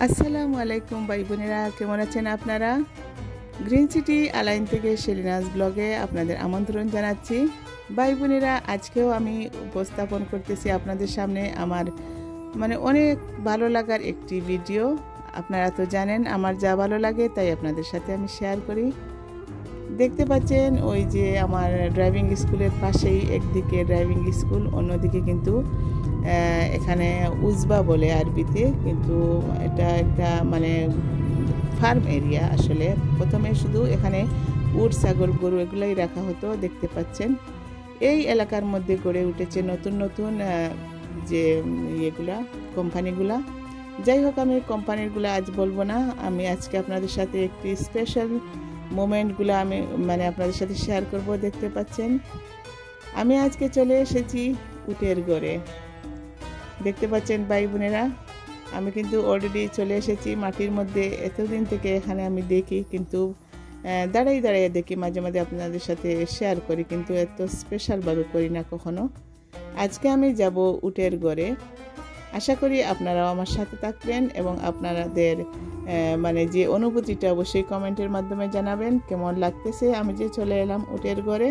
আসসালামু আলাইকুম ভাই বোনেরা, কেমন আছেন আপনারা? গ্রিন সিটি আলাইন থেকে শেলিনাস ব্লগে আপনাদের আমন্ত্রণ জানাচ্ছি। ভাই বোনেরা, আজকেও আমি উপস্থাপন করতেছি আপনাদের সামনে আমার অনেক ভালো লাগার একটি ভিডিও। আপনারা তো জানেন আমার যা ভালো লাগে তাই আপনাদের সাথে আমি শেয়ার করি। দেখতে পাচ্ছেন ওই যে আমার ড্রাইভিং স্কুলের পাশেই একদিকে ড্রাইভিং স্কুল, অন্যদিকে কিন্তু এখানে উজবা বলে আরবিতে, কিন্তু এটা একটা ফার্ম এরিয়া। আসলে প্রথমে শুধু এখানে উট, ছাগল, গরু এগুলাই রাখা হতো। দেখতে পাচ্ছেন এই এলাকার মধ্যে গড়ে উঠেছে নতুন নতুন যে ইয়েগুলা, কোম্পানিগুলা। যাই হোক, আমি কোম্পানিগুলো আজ বলবো না। আমি আজকে আপনাদের সাথে একটি স্পেশাল মোমেন্টগুলো আমি আপনাদের সাথে শেয়ার করব। দেখতে পাচ্ছেন আমি আজকে চলে এসেছি উটের গড়ে। দেখতে পাচ্ছেন ভাই বোনেরা, আমি কিন্তু অলরেডি চলে এসেছি মাটির মধ্যে। এতদিন থেকে এখানে আমি দেখি, কিন্তু দাঁড়াই দাঁড়াই দেখি, মাঝে মাঝে আপনাদের সাথে শেয়ার করি, কিন্তু এত স্পেশালভাবে করি না কখনো। আজকে আমি যাব উটের গড়ে। আশা করি আপনারাও আমার সাথে থাকবেন এবং আপনাদের যে অনুভূতিটা অবশ্যই কমেন্টের মাধ্যমে জানাবেন কেমন লাগতেছে আমি যে চলে এলাম উটের গড়ে।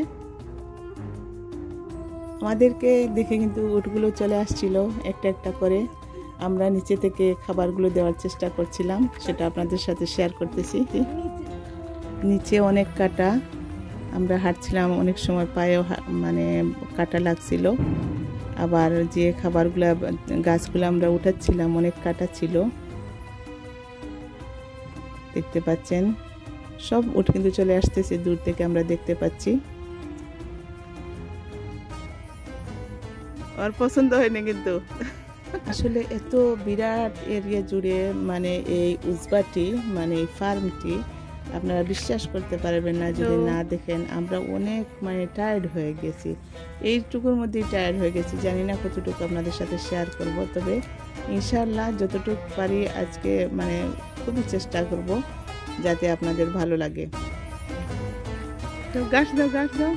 আমাদেরকে দেখে কিন্তু উটগুলো চলে আসছিল একটা একটা করে। আমরা নিচে থেকে খাবারগুলো দেওয়ার চেষ্টা করছিলাম, সেটা আপনাদের সাথে শেয়ার করতেছি। নিচে অনেক কাটা, আমরা হাঁটছিলাম, অনেক সময় পায়েও কাটা লাগছিল। আবার যে খাবারগুলো, গাছগুলো আমরা উঠাচ্ছিলাম, অনেক কাটা ছিল। দেখতে পাচ্ছেন সব উট কিন্তু চলে আসতেছে, দূর থেকে আমরা দেখতে পাচ্ছি। আর পছন্দ হয়নি কিন্তু আসলে এত বিরাট এরিয়া জুড়ে এই উজবাটি এই ফার্মটি আপনারা বিশ্বাস করতে পারবেন না যদি না দেখেন। আমরা অনেক টায়ার্ড হয়ে গেছি, এইটুকুর মধ্যেই টায়ার্ড হয়ে গেছি। জানি না কতটুকু আপনাদের সাথে শেয়ার করব, তবে ইনশাআল্লাহ যতটুকু পারি আজকে খুবই চেষ্টা করব যাতে আপনাদের ভালো লাগে। তো গাছ দাও, গাছ দাও,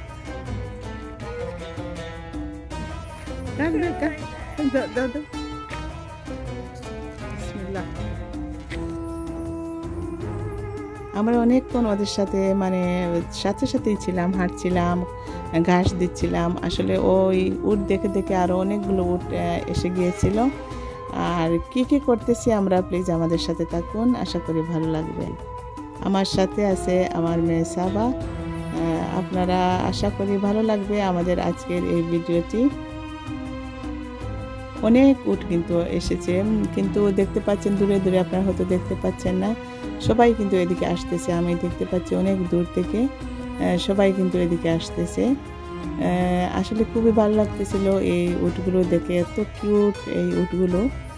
আমরা অনেকক্ষণ ওদের সাথে সাথে সাথেই ছিলাম, হাঁটছিলাম, ঘাস দিচ্ছিলাম। আসলে ওই উট দেখে দেখে আরো অনেকগুলো উট এসে গিয়েছিল। আর কি কি করতেছি আমরা, প্লিজ আমাদের সাথে থাকুন, আশা করি ভালো লাগবে। আমার সাথে আছে আমার মেয়ে সাবা। আপনারা আশা করি ভালো লাগবে আমাদের আজকের এই ভিডিওটি। অনেক উট কিন্তু এসেছে, কিন্তু দেখতে পাচ্ছেন দূরে দূরে, আপনারা হয়তো দেখতে পাচ্ছেন না, সবাই কিন্তু এদিকে আসতেছে। আমি দেখতে পাচ্ছি অনেক দূর থেকে সবাই কিন্তু এদিকে আসতেছে। আসলে খুবই ভালো লাগতেছিল এই উটগুলো দেখে, এত কিউট এই উটগুলো।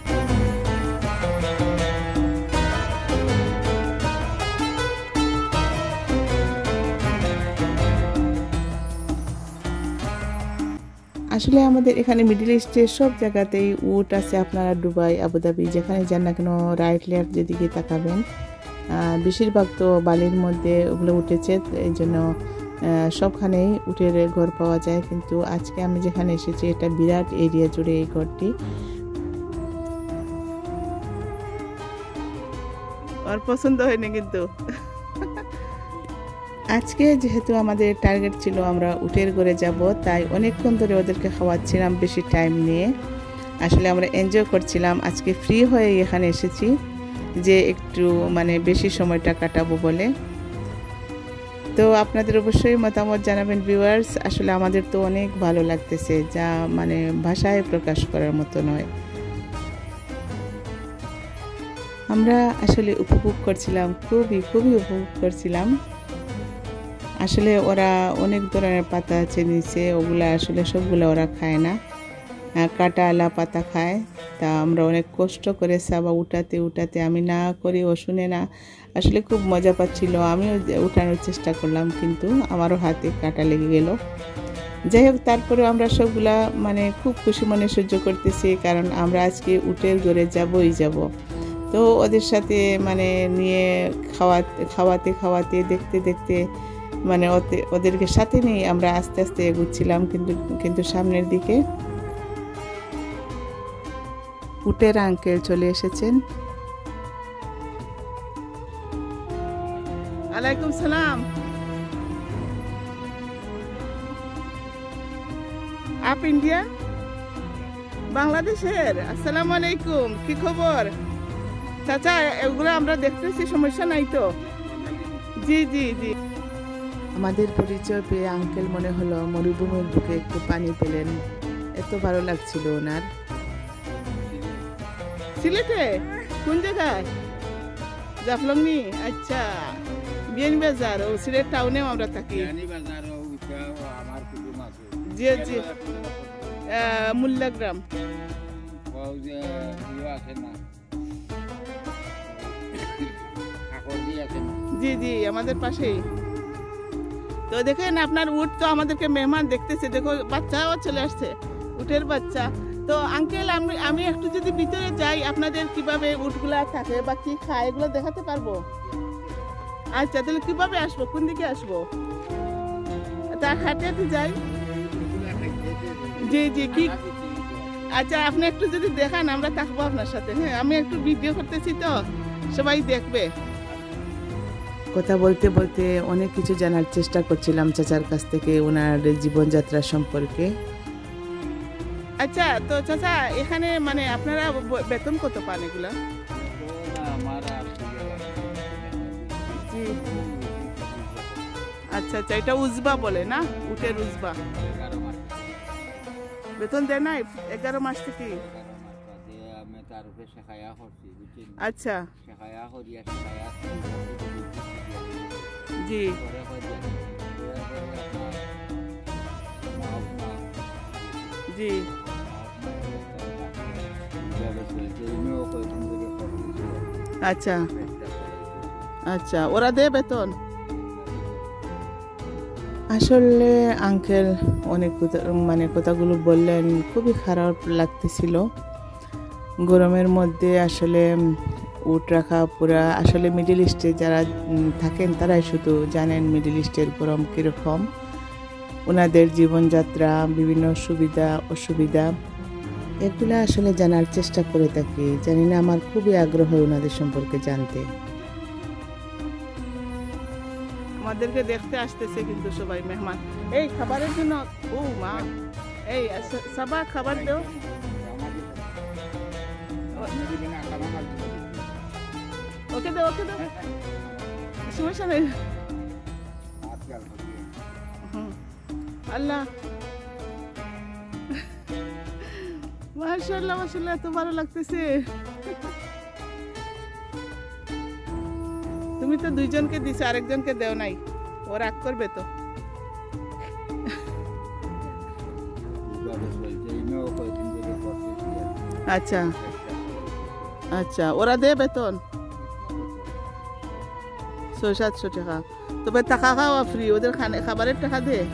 আসলে আমাদের এখানে মিডল ইস্টে সব জায়গাতেই উট আছে। আপনারা দুবাই, আবুধাবি যেখানে যান না কেন, রাইট লেফট যেদিকে তাকাবেন বেশিরভাগ তো বালির মধ্যে ওগুলো উঠেছে, এই জন্য সবখানেই উটের ঘর পাওয়া যায়। কিন্তু আজকে আমি যেখানে এসেছি এটা বিরাট এরিয়া জুড়ে এই ঘরটি। আর পছন্দ হয়নি কিন্তু আজকে যেহেতু আমাদের টার্গেট ছিল আমরা উটের ঘরে যাব, তাই অনেকক্ষণ ধরে ওদেরকে খাওয়াচ্ছিলাম বেশি টাইম নিয়ে। আসলে আমরা এনজয় করছিলাম, আজকে ফ্রি হয়ে এখানে এসেছি যে একটু বেশি সময়টা কাটাবো বলে। তো আপনাদের অবশ্যই মতামত জানাবেন ভিউয়ার্স। আসলে আমাদের তো অনেক ভালো লাগতেছে, যা ভাষায় প্রকাশ করার মতো নয়। আমরা আসলে উপভোগ করছিলাম, খুবই খুবই উপভোগ করছিলাম। আসলে ওরা অনেক ধরনের পাতা আছে নিচে, ওগুলা আসলে সবগুলো ওরা খায় না, কাটা আলা পাতা খায়। তা আমরা অনেক কষ্ট করে সাবা উঠাতে উঠাতে, আমি না করি ও শুনে না, আসলে খুব মজা পাচ্ছিল। আমিও উঠানোর চেষ্টা করলাম, কিন্তু আমারও হাতে কাটা লেগে গেল। যাই হোক, তারপরেও আমরা সবগুলা খুব খুশি মনে সহ্য করতেছি, কারণ আমরা আজকে উটের ঘরে যাবই যাব। তো ওদের সাথে নিয়ে খাওয়াতে খাওয়াতে দেখতে দেখতে ওদেরকে সাথে নিয়ে আমরা আস্তে আস্তে এগুচ্ছিলাম। কিন্তু সামনের দিকে উটের আঙ্কেল চলে এসেছেন। আলাইকুম সালাম। আপ ইন্ডিয়া বাংলাদেশের? আসসালামু আলাইকুম, কি খবর চাচা? এগুলো আমরা দেখতেছি, সমস্যা নাই তো? জি জি জি। আমাদের পরিচয় পেয়ে আঙ্কেল মনে হলো মরুভূমির বুকে একটু পানি পেলেন, এত ভালো লাগছিল ওনার। সিলেটে কোন জায়গায়? জাফলংনি? আচ্ছা, বিয়ানি বাজার। ও সিলেট টাউনেও আমরা থাকি। জি জি, মুল্লাগ্রাম। জি জি, আমাদের পাশেই তো। দেখেন আপনার উট তো আমাদেরকে মেহমান দেখতেছে, দেখো বাচ্চাও চলে আসছে, উটের বাচ্চা। তো আঙ্কেল আমি একটু যদি ভিতরে যাই, আপনাদের কিভাবে উটগুলা থাকে বা কি খায় এগুলো দেখাতে পারবো? আচ্ছা, তাহলে কিভাবে আসবো, কোন দিকে আসবো? তা হাঁটে যাই? জি জি, কি? আচ্ছা, আপনি একটু যদি দেখান আমরা থাকবো আপনার সাথে। হ্যাঁ, আমি একটু ভিডিও করতেছি তো, সবাই দেখবে। কথা বলতে বলতে অনেক কিছু জানার চেষ্টা করছিলাম চাচার কাছ থেকে, ওনার জীবনযাত্রা সম্পর্কে। আচ্ছা, তো চাচা এখানে মানে আপনারা বেতন কত পান এগুলা? আচ্ছা আচ্ছা, এটা উজবা বলে না, উটের উজবা। বেতন দেয় না 11 মাস থেকে? আচ্ছা জি জি। আচ্ছা আচ্ছা, ওরা দেয় বেতন? আসলে আঙ্কেল অনেক মানে কথাগুলো বললেন, খুবই খারাপ লাগতেছিল। গরমের মধ্যে আসলে উট রাখা পুরা, আসলে মিডল ইস্টে যারা থাকেন তারাই শুধু জানেন মিডল ইস্টের গরম কীরকম, ওনাদের জীবনযাত্রা, বিভিন্ন সুবিধা অসুবিধা, এগুলো আসলে জানার চেষ্টা করে থাকি। জানি না, আমার খুবই আগ্রহ ওনাদের সম্পর্কে জানতে। আমাদেরকে দেখতে আসতেছে কিন্তু সবাই মেহমান। এই খাবারের জন্য, ও মা, এই সাবা খাবার দাও। ওকে দাও, ওকে দাও, সমস্যা নেই। আল্লাহ, মাশাআল্লাহ মাশাআল্লাহ, এত ভালো লাগতেছে। তুমি তো দুইজনকে দিছো, আরেকজনকে দেও নাই, ও রাগ করবে তো। আচ্ছা আচ্ছা, ওরা দেয় বেতন 600-700 টাকা? তবে টাকা খাওয়া ফ্রি, ওদের খাবারের টাকা দেয়?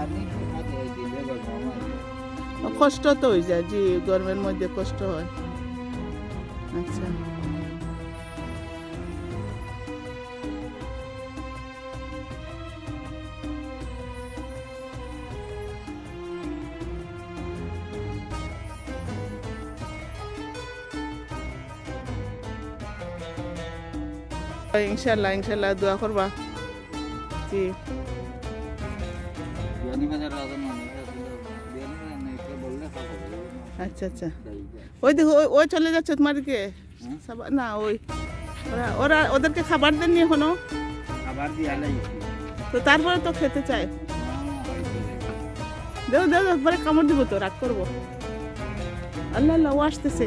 কষ্ট তো হয়ে যায়, জি, গরমের মধ্যে কষ্ট হয়। আচ্ছা, ইনশাল্লাহ ইনশাল্লাহ দোয়া করবা। জি, আচ্ছা আচ্ছা। ওই দেখো, ওই চলে যাচ্ছে তোমার দিকে না? ওই ওরা ওদেরকে খাবার দেননি এখনো? তো তারপরে তো খেতে চায়। দেও দেও, পরে কামড় দিব তো, রাগ করবো। আল্লাহ আল্লাহ, ও আসতেছে।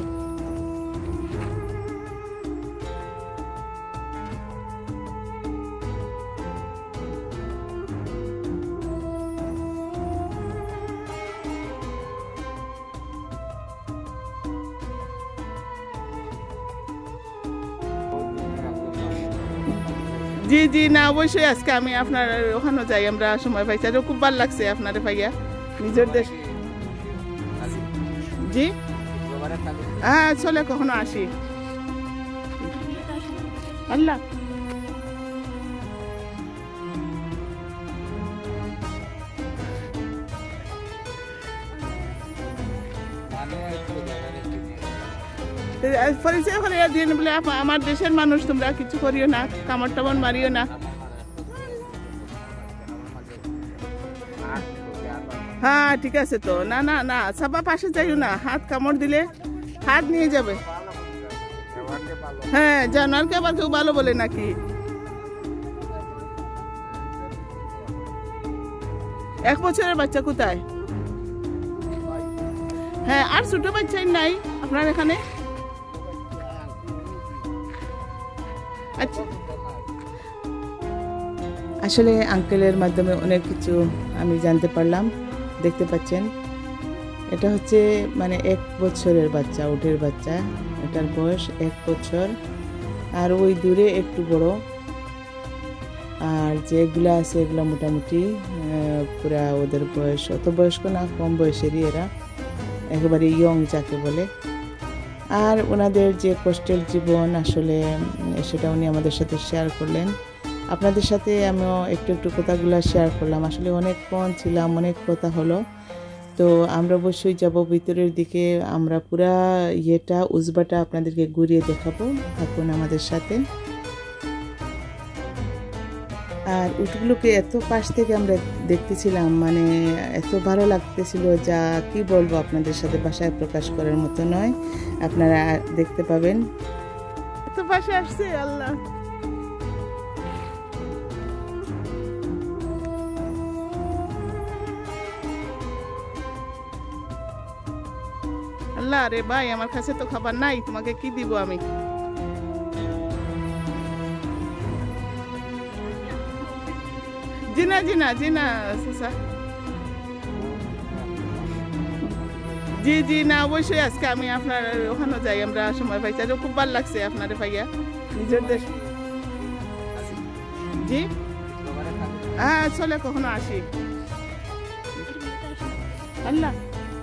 জি জি, না অবশ্যই আজকে আমি আপনার ওখানে যাই, আমরা সময় পাইছি, আর খুব ভালো লাগছে আপনার ভাইয়া নিজের দেশ। জি হ্যাঁ, চলে কখনো আসি। আল্লাহ, পরিচয় করে দিন বলে আমার দেশের মানুষ, তোমরা কিছু করিও না, কামড় টামড় মারিও না। হ্যাঁ ঠিক আছে তো, না না না সাবা পাশে যাইও না, হাত কামড় দিলে হাত নিয়ে যাবে। হ্যাঁ জানোয়ারকে আবার কেউ ভালো বলে নাকি? এক বছরের বাচ্চা কোথায়? হ্যাঁ আর ছোট বাচ্চাই নাই আপনার এখানে? আচ্ছা আসলে আঙ্কেলের মাধ্যমে অনেক কিছু আমি জানতে পারলাম। দেখতে পাচ্ছেন এটা হচ্ছে মানে 1 বছরের বাচ্চা, উটের বাচ্চা, এটার বয়স 1 বছর। আর ওই দূরে একটু বড়, আর যেগুলা আছে এগুলো মোটামুটি পুরা ওদের বয়স, অত বয়স্ক না, কম বয়সেরই এরা, একেবারে ইয়ং যাকে বলে। আর ওনাদের যে কষ্টের জীবন আসলে সেটা উনি আমাদের সাথে শেয়ার করলেন। আপনাদের সাথে আমিও একটু একটু কথাগুলো শেয়ার করলাম। আসলে অনেকক্ষণ ছিলাম, অনেক কথা হলো। তো আমরা অবশ্যই যাব ভিতরের দিকে, আমরা পুরা উজবাটা আপনাদেরকে ঘুরিয়ে দেখাবো, থাকুন আমাদের সাথে। আর উটগুলোকে এত পাশ থেকে আমরা দেখতেছিলাম, মানে এত ভালো লাগতেছিল, যা কি বলবো আপনাদের সাথে ভাষায় প্রকাশ করার মতো নয়। আপনারা দেখতে পাবেন। এত পাশে আসছে, আল্লাহ আল্লাহ রে ভাই, আমার কাছে তো খাবার নাই, তোমাকে কি দিব আমি? জিনা জিনা জিনা জি জি না অবশ্যই আজকে আমি আপনার ওখানে যাই, আমরা সময় পাইছি। খুব ভালো লাগছে আপনারে ভাইয়া, নিজের দেশ। জি হ্যাঁ চলে কখনো আসি। আল্লাহ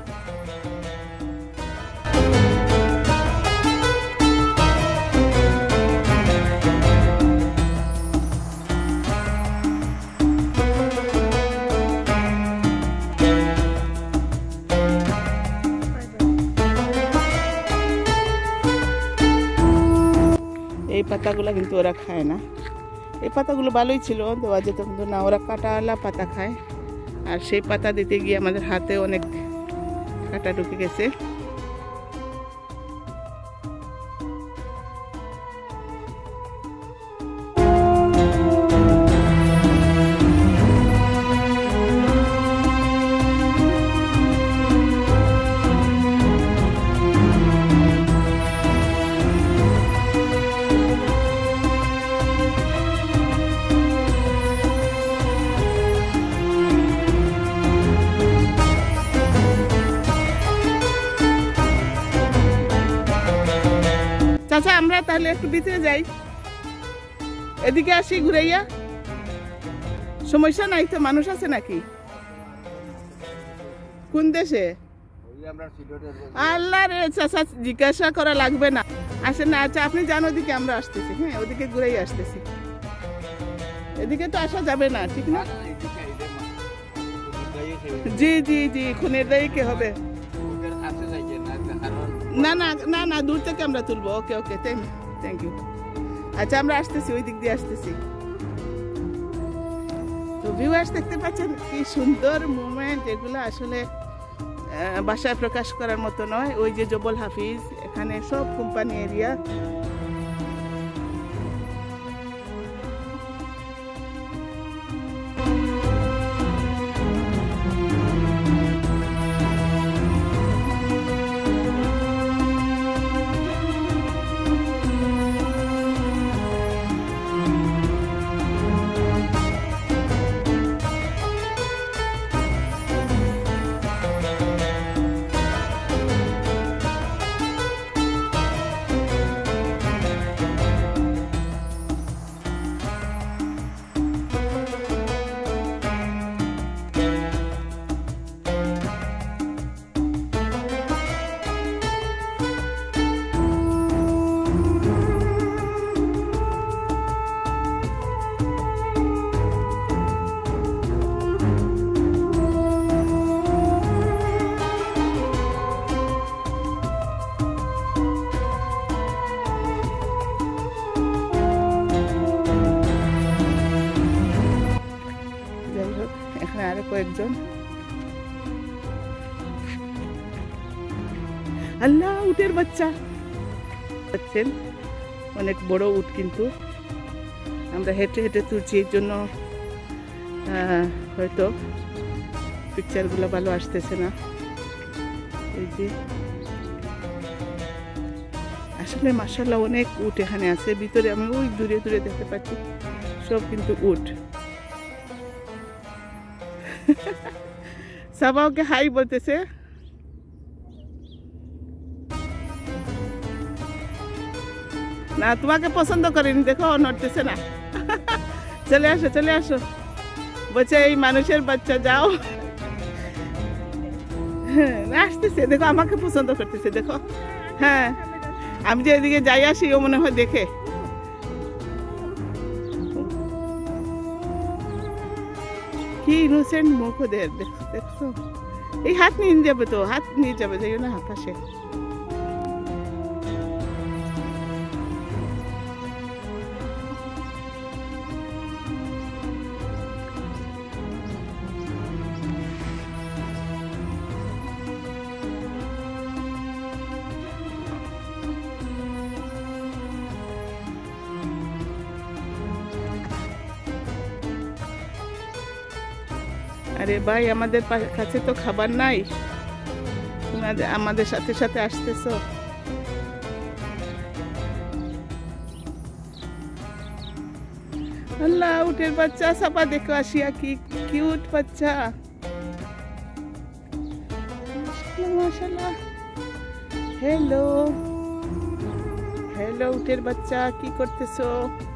এই পাতাগুলো কিন্তু ওরা খায় না। এই পাতাগুলো ভালোই ছিল, দেওয়া যেত, কিন্তু না, ওরা কাটাওয়ালা পাতা খায়। আর সেই পাতা দিতে গিয়ে আমাদের হাতে অনেক কাটা ঢুকে গেছে। আচ্ছা আমরা তাহলে একটু ভিতরে যাই, এদিকে আসি ঘুরাইয়া। সমস্যা নাই তো? মানুষ আছে নাকি? কোন দেশে? আল্লাহ রে চাচা, জিজ্ঞাসা করা লাগবে না, আসেন না। আচ্ছা আপনি যান ওদিকে, আমরা আসতেছি। হ্যাঁ ওদিকে ঘুরাই আসতেছি, এদিকে তো আসা যাবে না, ঠিক না? জি জি জি, খুনের দায়ী কে হবে? না না না না, দূর থেকে আমরা তুলবো। Okay okay, thank you. আচ্ছা আমরা আসতেছি, ওই দিক দিয়ে আসতেছি। তো ভিউয়ার্স দেখতে পাচ্ছেন কি সুন্দর মুভমেন্ট, এগুলো আসলে ভাষায় প্রকাশ করার মতো নয়। ওই যে জবল হাফিজ, এখানে সব কোম্পানি এরিয়া। এখানে আরো কয়েকজন আল্লাহ উটের বাচ্চা পাচ্ছেন, অনেক বড় উট, কিন্তু আমরা হেঁটে হেঁটে তুলছি, এর জন্য হয়তো পিকচারগুলো ভালো আসতেছে না। এই যে আসলে মাশাআল্লাহ অনেক উট এখানে আছে, ভিতরে আমি ওই দূরে দূরে দেখতে পাচ্ছি সব কিন্তু উট। সাবাওকে হাই বলতেছে। না তোমাকে পছন্দ করেনি, দেখো নড়তেছে না। চলে আসো চলে আসো, বলছে এই মানুষের বাচ্চা যাও। হ্যাঁ আসতেছে, দেখো আমাকে পছন্দ করতেছে, দেখো। হ্যাঁ আমি যে এদিকে যাই আসি ও মনে হয় দেখে। কি ইনোসেন্ট মুখ ওদের, দেখছো? এই হাত নিয়ে যাবে তো, হাত নিয়ে যাবে, যাই না পাশে। আরে ভাই আমাদের কাছে তো খাবার নাই, আমাদের সাথে সাথে আসতেছো। আল্লাহ উটের বাচ্চা, সাপা দেখো আসিয়া, কি কিউট বাচ্চা। মাশাআল্লাহ, হ্যালো হ্যালো উটের বাচ্চা, কি করতেছো?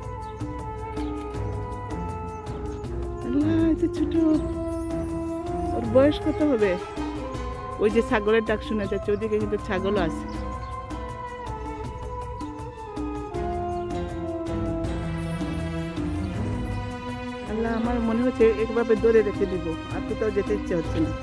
আল্লাহ এত ছোট, ওর বয়স কত হবে? ওই যে ছাগলের ডাক শোনা যাচ্ছে, ওদিকে কিন্তু ছাগলও আছে। আল্লাহ আমার মনে হচ্ছে একভাবে দৌড়ে রেখে দিব, আর কোথাও যেতে ইচ্ছে হচ্ছে না।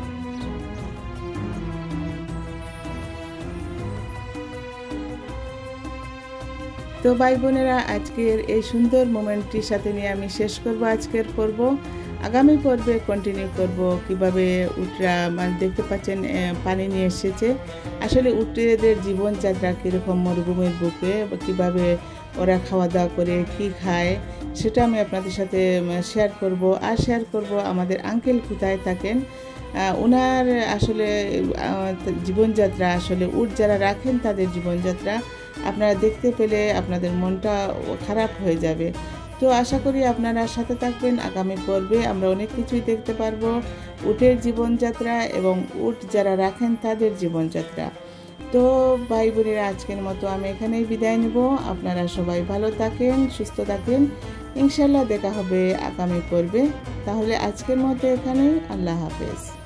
তো ভাই বোনেরা, আজকের এই সুন্দর মোমেন্টটির সাথে নিয়ে আমি শেষ করব আজকের পর্ব। আগামী পর্বে কন্টিনিউ করব কিভাবে উটরা, মানে দেখতে পাচ্ছেন পানি নিয়ে এসেছে। আসলে উটেদের জীবনযাত্রা কীরকম মরুভূমির বুকে, কিভাবে ওরা খাওয়া দাওয়া করে, কি খায়, সেটা আমি আপনাদের সাথে শেয়ার করব। আর শেয়ার করব আমাদের আঙ্কেল কোথায় থাকেন, ওনার আসলে জীবনযাত্রা, আসলে উট যারা রাখেন তাদের জীবনযাত্রা আপনারা দেখতে পেলে আপনাদের মনটা খারাপ হয়ে যাবে। তো আশা করি আপনারা সাথে থাকবেন। আগামী পর্বে আমরা অনেক কিছুই দেখতে পারবো, উটের জীবনযাত্রা এবং উট যারা রাখেন তাদের জীবনযাত্রা। তো ভাই বোনেরা, আজকের মতো আমি এখানেই বিদায় নেব। আপনারা সবাই ভালো থাকেন, সুস্থ থাকেন, ইনশাল্লাহ দেখা হবে আগামী পর্বে। তাহলে আজকের মতো এখানেই, আল্লাহ হাফেজ।